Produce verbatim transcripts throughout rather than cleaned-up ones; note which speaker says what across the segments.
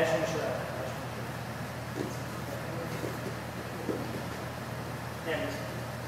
Speaker 1: just want to show that. Yeah, just.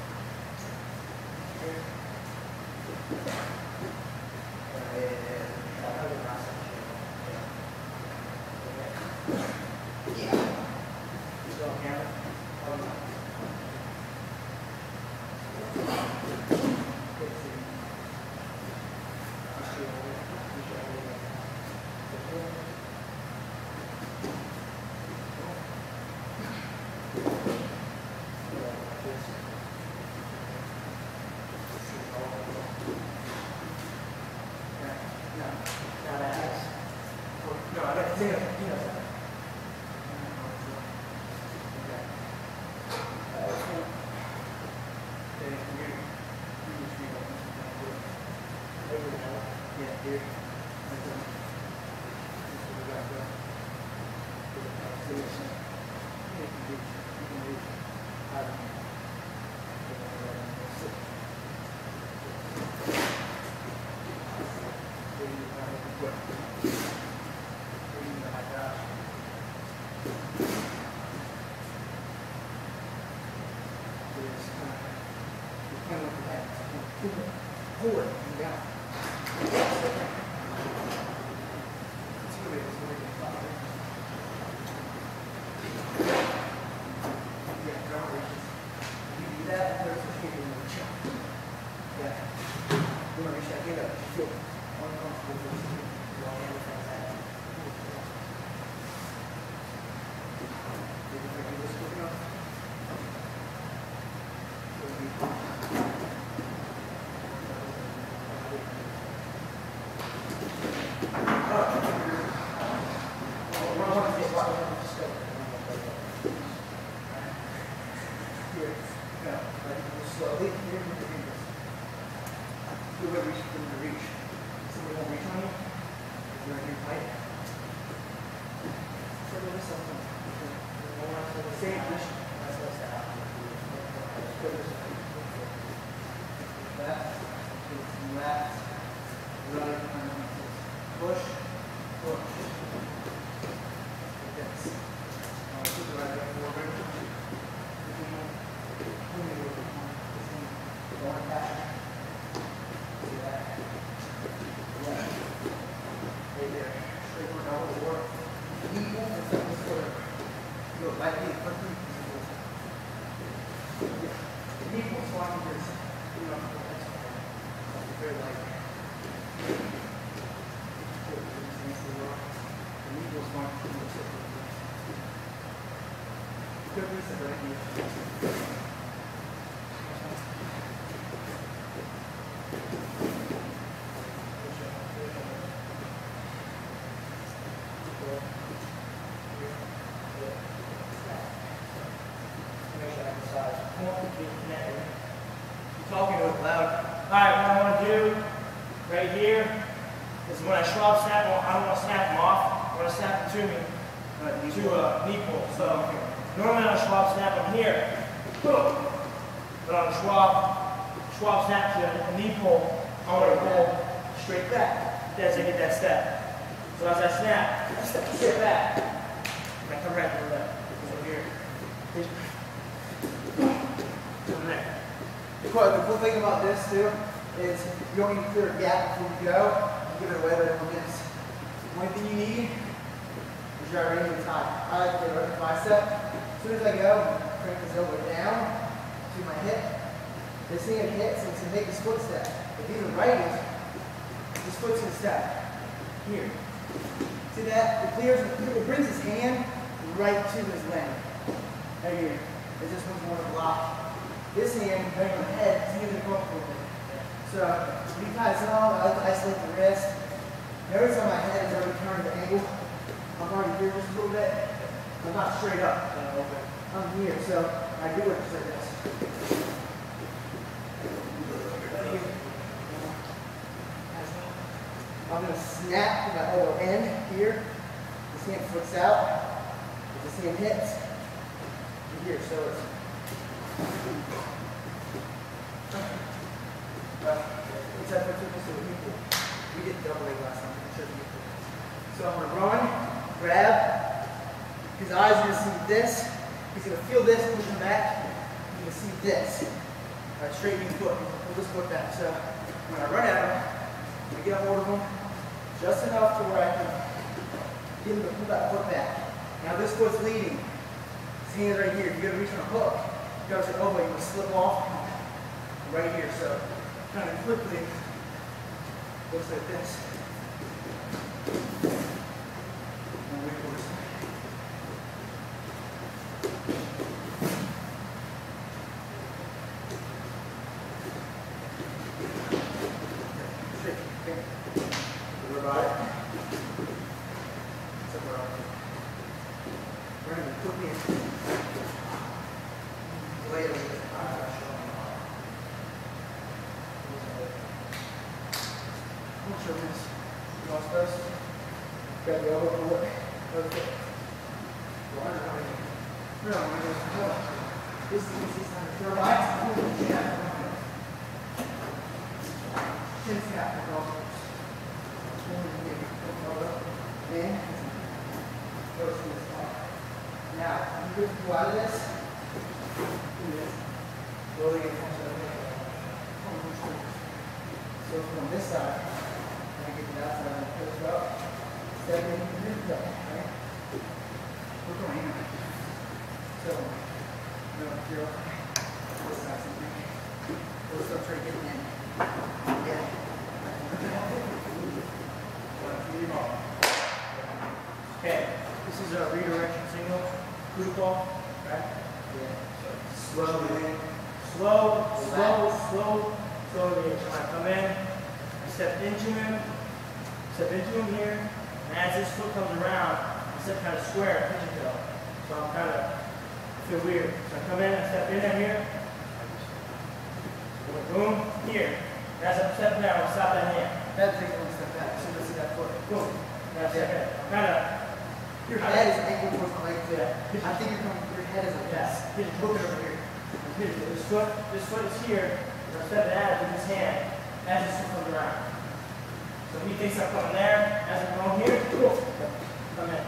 Speaker 1: Forward and down. Talking to it loud. Alright, what I want to do right here is when I Schwab snap, I don't want to snap them off. I want to snap them to me, uh, to a uh, knee pull. So normally on a Schwab snap, I'm here. Boom. But on a Schwab, Schwab snap to a knee pull, I want to pull straight back as I get that step. So as I snap, I step, step back. And I come right through that. Over here. From there.
Speaker 2: The cool thing about this too is you don't need to clear a gap before you go. You give it away, but everyone gets. The only thing you need is your radial time. I like to get a bicep. As soon as I go, crank this elbow down to my hip. This thing hits and it's going to make this foot step. If these are righties, this foot's going to step. Here. See that? It clears, it brings his hand right to his leg. Right here. As this one's more to block. This hand, bang on the head, is even comfortable with it. So, if you guys know, I like to isolate the wrist. Notice how my head is already turned the angle. I'm already here just a little bit. I'm not straight up. I'm here, so I do it just like this. I'm going to snap to my elbow end here. This hand flips out. This hand hits. Here, so it's well, it's up to this little equal. We did double leg last time. So I'm going to run, grab, His eyes are going to see this. He's going to feel this, push him back. He's going to see this. All right, straighten his foot. Pull this foot back. So when I run at him, I get a hold of him just enough to where I can get him to pull that foot back. Now this foot's leading. His hand's right here. You got to reach on a hook. You got your elbow. You want to slip off right here. So kind of quickly, looks like this. And wait for this. Grab the elbow for work. Okay. This is this time to throw by. Chin snap for golfers. And go to this spot. Now, you just go out of this. Do this. Slowly get attention of it. So from this side, when I get to that side, I push up. Step in and then go, right? We're going in. So, no, zero. This side, something. We'll still try getting in. Yeah. Okay, this is a redirection signal. Group ball, right? Yeah. Slow, slow, slow, slow, slowly. When I come in, I step into him, step into him here. And as this foot comes around, I step kind of square, pigeon toe. So I'm kind of, I feel weird. So I come in, I step in there here. Boom, here. And as I step down, I stop that hand. That takes one step back. So let's see that foot.
Speaker 1: Boom. That's it. I'm kind of.
Speaker 2: Your head is angled towards the leg too. Yeah. I think you're coming, your head is like this.
Speaker 1: Yeah.
Speaker 2: Look over here.
Speaker 1: This foot, this foot is here. And I step it out with this hand as this foot comes around. So he thinks I'm coming there, as I'm going here, cool. Come in.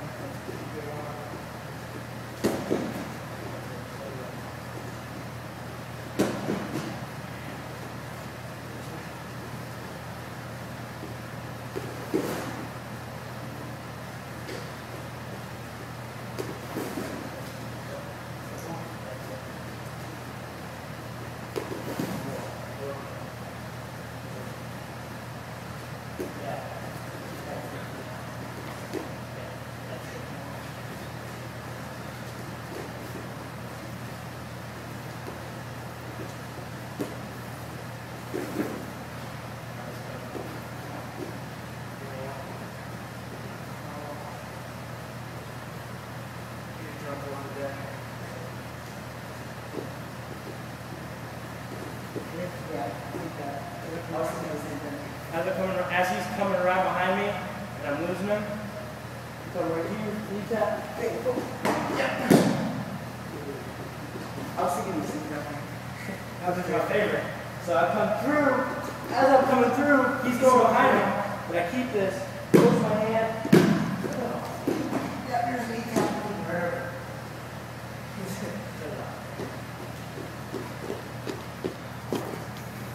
Speaker 1: As, I coming, as he's coming around behind me, and I'm losing him, you come right here, you tap, hey, go. Yeah.
Speaker 2: I was thinking the same thing.
Speaker 1: That was my favorite. So I come through, as I'm coming through, he's going behind me, but I keep this, close my hand.
Speaker 2: Yeah, here's me tapping wherever.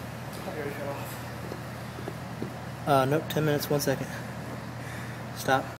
Speaker 3: Uh, nope, ten minutes, one second. Stop.